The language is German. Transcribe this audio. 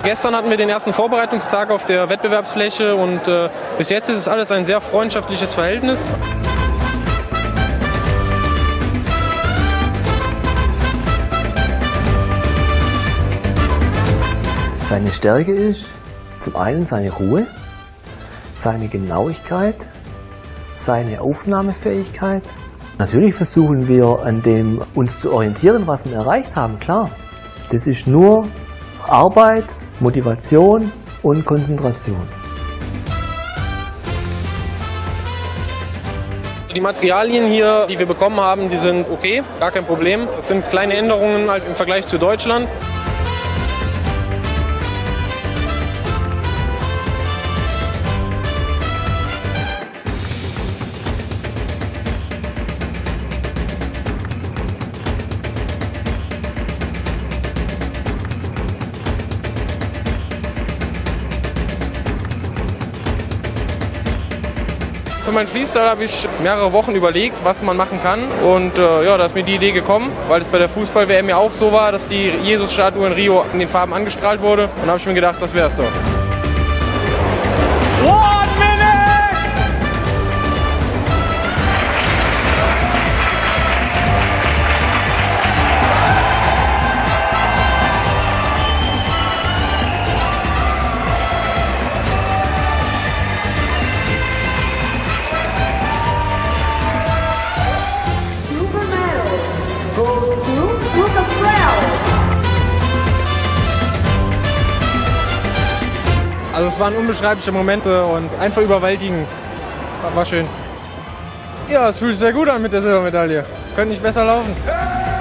Gestern hatten wir den ersten Vorbereitungstag auf der Wettbewerbsfläche und bis jetzt ist es alles ein sehr freundschaftliches Verhältnis. Seine Stärke ist zum einen seine Ruhe, seine Genauigkeit, seine Aufnahmefähigkeit. Natürlich versuchen wir an dem uns zu orientieren, was wir erreicht haben, klar. Das ist nur Arbeit, Motivation und Konzentration. Die Materialien hier, die wir bekommen haben, die sind okay, gar kein Problem. Das sind kleine Änderungen im Vergleich zu Deutschland. Für meinen Freestyle habe ich mehrere Wochen überlegt, was man machen kann. Und ja, da ist mir die Idee gekommen, weil es bei der Fußball-WM ja auch so war, dass die Jesus-Statue in Rio in den Farben angestrahlt wurde. Und da habe ich mir gedacht, das wäre es doch. Also es waren unbeschreibliche Momente und einfach überwältigend. War schön. Ja, es fühlt sich sehr gut an mit der Silbermedaille. Könnte nicht besser laufen.